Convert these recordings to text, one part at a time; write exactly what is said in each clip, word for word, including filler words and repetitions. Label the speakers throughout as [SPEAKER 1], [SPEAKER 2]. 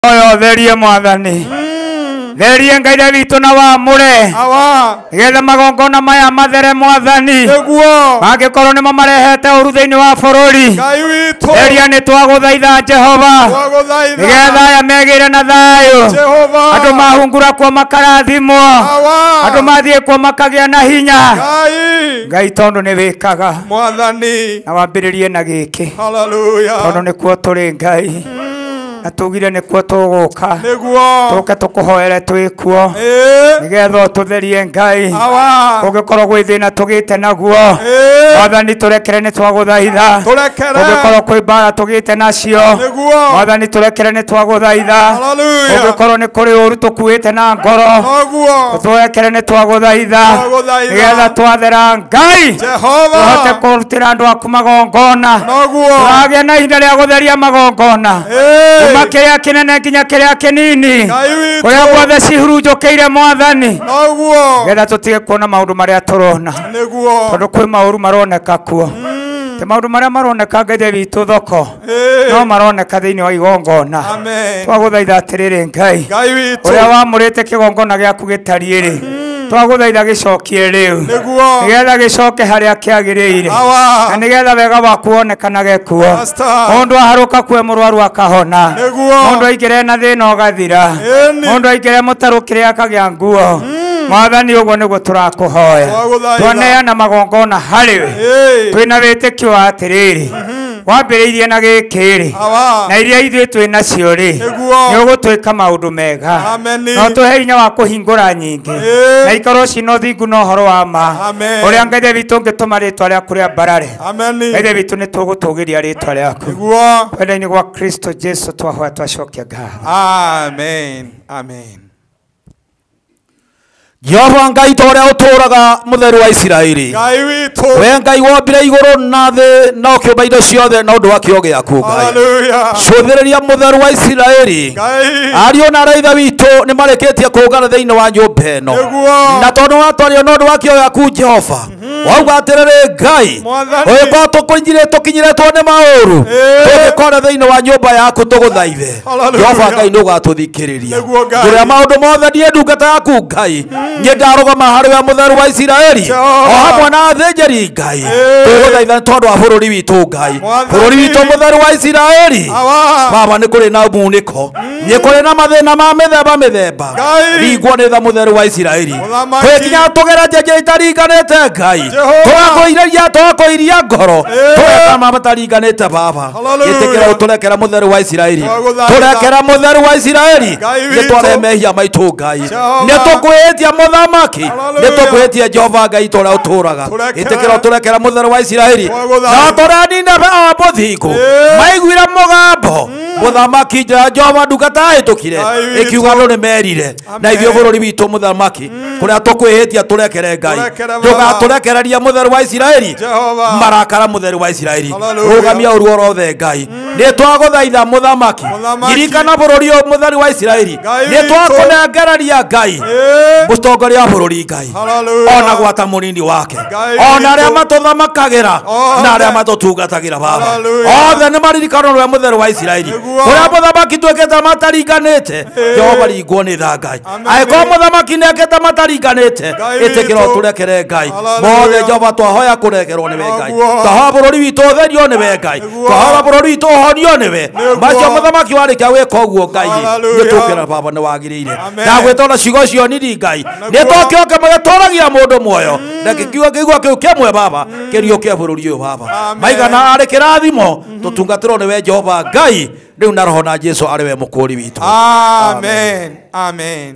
[SPEAKER 1] Oyo therie mwathani. Therie Ngai witũ na wa mure. Awa. Getha magongona maya mathere mwathani. Nĩguo. Mangĩkorwo nĩmo marehete ũru thĩinĩ wa bũrũri. Ngai witũ. Theria nĩ twagũthaitha Jehova. Twagũthaitha. Getha aya megĩre na thayũ. Jehova. Andũ mahungura kuo makarathimwo. Awa. Andũ mathiĩ kuo makagĩa na hinya. Ngai. Ngai tondũ nĩ wĩkaga. Mwathani. Na wambĩrĩrie na gĩkĩ. Hallelujah. Tondũ nĩkuo tũrĩ Ngai. Atugire nikuo tuguka niguo tuke tukuhoere twikuo nigetha tutherie Ngai ugikorwo gwi thina tugite naguo Mwathani turekere ni twaguthaitha ugikorwo kwi mbara tugite nacio Mwathani turekere ni twaguthaitha ugikorwo ni kuri uru tukuite na ngoro turekere ni twaguthaitha nigetha twathera Ngai Jehova tuhote kurutira andu aku magongona turagia na ihinda ria gutheria magongona makiria kinene nginya kiria kinini kuria guothe cihurunjukiire Mwathani getha tutige kuona maundu maria turona tondu kwi mauru maroneka kuo te maundu maria maroneka Ngai witũ thoko no maroneka thiini wa igongona twaguthaitha atiriri Ngai uria wamurite kigongona giaku gitariiri twaguthaitha gicokie riu nigetha gicoke haria kiagiriire na nigetha wega waku wonekanage kuo mundu aharuka kwe murwaru akahona mundu aingire na thina ugathira mundu aingire mutarukire akagia nguo Mwathani uguo niguo turakuhoya twaneana magongona hariwe twina witikio atiriri wambiriirie na gikiri na iria ithuĩ twĩ nacio ri nĩ ũgũtwĩka maũndũ mega no tũhe hinya wa kũhingũra nyingĩ na ikorwo cina ũthingu na ũhoro wa ma ũrĩa Ngai witũ ũngĩtũma rĩtwa rĩaku rĩa mbarare Ngai witũ nĩ tũgũtũgĩria rĩtwa rĩaku kwenda-inĩ gwa Kristo Jesu twahoya twacokia ngatho. Amen. Amen.
[SPEAKER 2] Jehova Ngai toria uturaga mutheru wa Isiraeli Ngai witu we Ngai wombire iguru na thi na ukiumba indo ciothe na undu wa kio giaku Ngai haleluya cuthiriria mutheru wa Isiraeli Ngai ario na raitha witu ni mareketie kuungana thiini wa nyumba ino na tondu watwario na undu wa kio giaku Jehova wauga atiriri Ngai ugikorwo tukunyire tukinyiretwo ni mauru tugikora thiini wa nyumba yaku tuguthaithe Jehova Ngai nugatuthikiriria kuria maundu mothe nie ndungata yaku Ngai nyendarugama hariwe mutheru wa Isiraeli o hamwe na athinjiri Ngai tuguthaitha tondu wa bururi witu Ngai bururi witu mutheru wa Isiraeli baba ni kuri na muniko ni kuri na mathina ma mithemba mithemba ringwo ni tha mutheru wa Isiraeli kwikinya tugera njenje itaringanite Ngai twakuireria twakuiria ngoro tweka ma bataringanite baba itikira uturekera mutheru wa Isiraeli turekera mutheru wa Isiraeli nitware mehia maitu Ngai nitukwitia muthamaki nitukwitia Jehova Ngai toria uturaga itikira uturekera mutheru wa Isiraeli na turanina ba muthingu maiguira mugambo muthamaki Jehova ndungata itukire ikiuga no nimerire na ithio bururi witu muthamaki kuria tukwihitia turekere Ngai ndugaturekereria mutheru wa Isiraeli marakara mutheru wa Isiraeli rugamia uruo rothe Ngai ni twaguthaitha muthamaki girikana bururi mutheru wa Isiraeli ni twakunengereria Ngai mutongoria wa bururi Ngai ona gwata munini wake ona aria matuthamakagira na aria matutungatagira baba othe ni maririkano rwa mutheru wa Isiraeli kuria muthamaki twekete mataringanite Jehova ringwo ni tha Ngai aiko muthamaki nekete mataringanite itikira turekere Ngai mothe Jehova twahoya kurekerwo ni we Ngai twahoya bururi witu utherio ni we Ngai twahoya bururi witu uhonio ni we macio muthamaki warikia wika uguo Ngai nitukira baba ni wagiriire na gwitona ciugo cio nini Ngai nitokioke magatoragia mundu muoyo na kikiuga kiigua kiu kimwe baba kirio kia bururi uyu baba maigana ari kirathimo tutungatirwo ni we Jehova Ngai riu na roho na Jesu ari we mukuri witu.
[SPEAKER 1] Amen. Amen.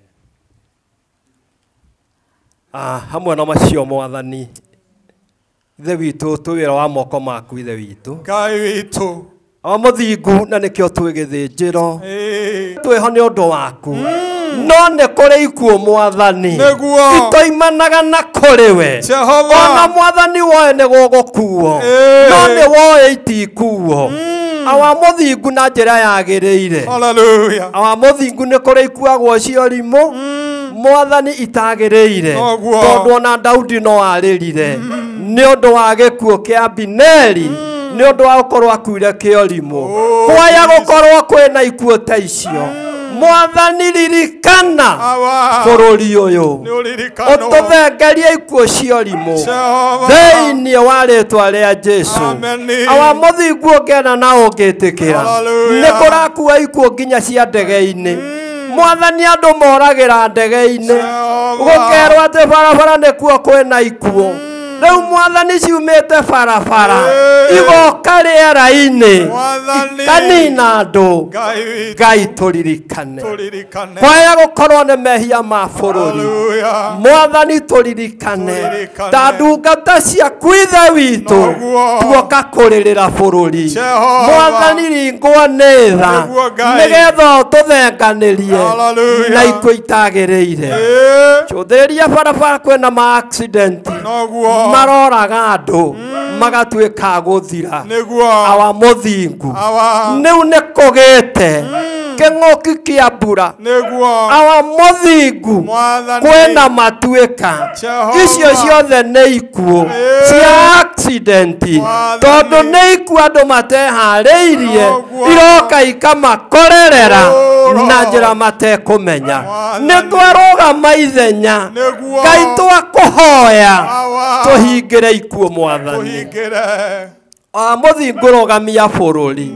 [SPEAKER 3] Ah, hamwe na macio Mwathani ithe witu tuwira wa moko maku ithe witu
[SPEAKER 1] Ngai witu
[SPEAKER 3] o muthingu na nikio twigithinjiro tweho ni undu waku no ne kuri ikuo Mwathani itoimanaga na kuri we ona Mwathani woe ni gugukuo no ni woe itikuo awa muthingu na njira yagiriire haleluya awa muthingu ni kuri ikuagwo ciorimo Mwathani itagiriire tondu ona Daudi no aririre ni undu wa gikuo kia Abineri nĩ ũndũ wa gũkorwo akuire kĩorimũ kwaya gũkorwo kwĩna ikuũ ta icio Mwathani ririkana bũrũri ũyũ ũtũthengerie ikuũ cia ũrimũ thĩinĩ wa rĩĩtwa rĩa Jesũ awa mũthingu ũngĩenda na ũngĩtĩkĩra nĩ kũrakua ikuũ nginya cia ndege-inĩ Mwathani andũ moragĩra ndege-inĩ gũkerwo atĩ barabara nĩkuo kwĩna ikuũ rĩu Mwathani ciumĩte barabara igoka rĩera-inĩ ikanina andũ Ngai tũririkane kwaya gũkorwo nĩ mehia ma bũrũri Mwathani tũririkane ta ndungata ciaku Ithe witũ tuoka kũrĩrĩra bũrũri Mwathani ringwo nĩ tha nĩgetha ũtũthenganĩrie na ikuũ itagĩrĩire cũthĩrĩria barabara kwĩna ma accident maroraga andũ magatuĩka gũthira awa mũthingu nĩu nĩ kũgĩte kĩng'ũki kĩa mbura awa mũthingu kwĩna matuĩka icio ciothe nĩ ikuũ cia accident tondũ nĩ ikuũ andũ mateharĩirie iroka ikamakorerera na njĩra matekũmenya nĩ twarũgama ithenya Ngai twakũhoya tũhingĩre ikuũ Mwathani awa mũthingu rũgamia bũrũri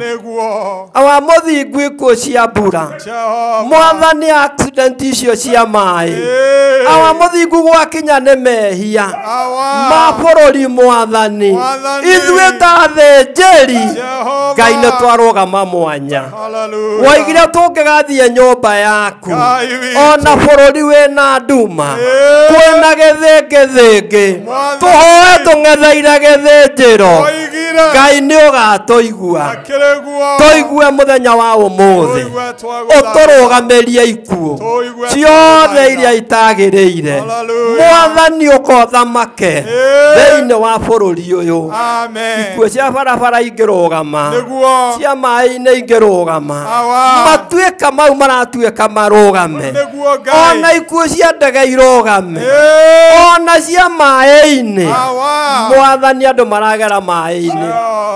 [SPEAKER 3] awa mũthingu ikuũ cia mbura Mwathani accident icio cia maĩ awa mũthingu gwakinya nĩ mehia ma bũrũri Mwathani ithuĩ ta athĩnjĩri Ngai nĩ twarũgama mwanya waigire tũngĩgathiĩ nyũmba yaku ona bũrũri wĩna nduma kwĩna gĩthĩngĩthĩngĩ tũhoe tũng'etheire gĩthĩnjĩro Ngai nĩ ũgatũigua tũigue mũthenya wa ũmũthĩ ũtũrũgamĩrie ikuũ ciothe iria itagĩrĩire Mwathani ũkothamake thĩinĩ wa bũrũri ũyũ ikuũ cia barabara ingĩrũgama cia maĩ-inĩ ingĩrũgama matuĩka mau maratuĩka marũgame ona ikuũ cia ndege irũgame ona cia maĩ-inĩ Mwathani andũ maragera maĩ-inĩ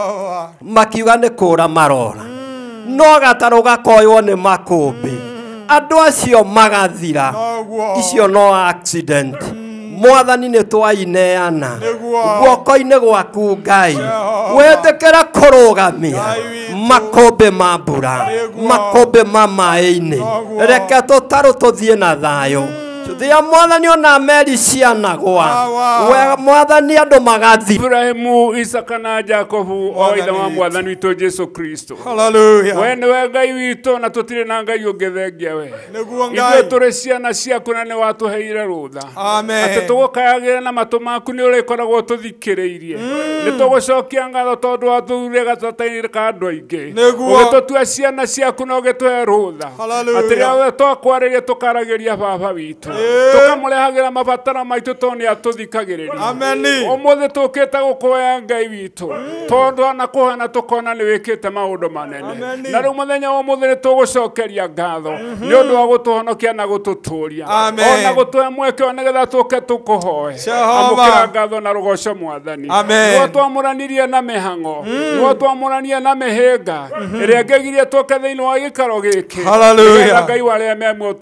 [SPEAKER 3] makiuga nĩ kũra marora no gatarũ gakoywo nĩ makũmbĩ andũ acio magathira icio no accident Mwathani nĩ twaineana guoko-inĩ gwaku Ngai wetĩkĩra kũrũgamia makũmbĩ ma mbura makũmbĩ ma maĩ-inĩ reke tũtarũ tũthiĩ na thayũ Thia Mwathani ona meri cianagwa Mwathani andũ magathi
[SPEAKER 4] Ibrahimu Isaka na Jakobu o ithe wa Mwathani witũ Jesu Kristo haleluya we nĩwe Ngai witũ na tũtirĩ na Ngai ũngĩ thengia we ithuĩ tũrĩ ciana ciaku na nĩ watũheire rũtha atĩ tũgũkayagĩra na matũ maku nĩ ũrĩkoragwo tũthikĩrĩirie nĩ tũgũcokia ngatho tondũ wathuurire gatagatĩ-inĩ ka andũ aingĩ ũgĩtũtua ciana ciaku na ũgĩtũhe rũtha atĩ rĩrĩa twakwarĩria tũkaragĩria baba witũ tukamũrehagira mabatara maitũ tondũ nĩ atũthikagĩrĩria ameni ũmũthĩ tũkĩte gũkũhoya Ngai witũ tondũ ana kũhana tũkona nĩ wĩkĩte maũndũ manene na rĩu mũthenya wa ũmũthĩ nĩ tũgũcokeria ngatho nĩ ũndũ wa gũtũhonokia na gũtũtũria ona gũtũhe mweke nĩgetha tũke tũkũhoe amũkĩra ngatho na rũgoco Mwathani nĩwe twamũranirie na mĩhang'o nĩwe twamũranirie na mĩhĩnga ĩrĩa ngĩgirie tũke thĩinĩ wa gĩikaro gĩkĩ nĩgetha Ngai warĩa me muoyo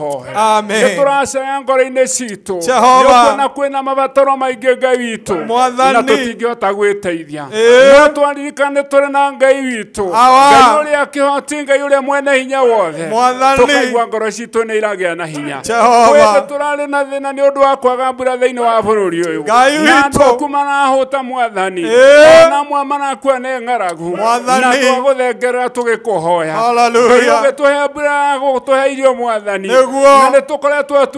[SPEAKER 4] tũkũhoe Asaya ngoro-inĩ citũ yokona kwĩna mabataro maingĩ Ngai witũ na tũtingĩhota gwĩteithia no twaririkane tũrĩ na Ngai witũ Ngai ũrĩa kĩhoti Ngai ũrĩa mwene hinya wothe tũkaigua ngoro citũ nĩ iragĩa na hinya twethe tũrarĩ na thĩna nĩ ũndũ wa kwaga mbura thĩinĩ wa bũrũri ũyũ na andũ aku marahũta Mwathani ona amwe marakua nĩ ng'aragu na twagũthengerera tũgĩkũhoya Ngai ũgĩtũhe mbura gũtũhe irio Mwathani na nĩ tũkoretwo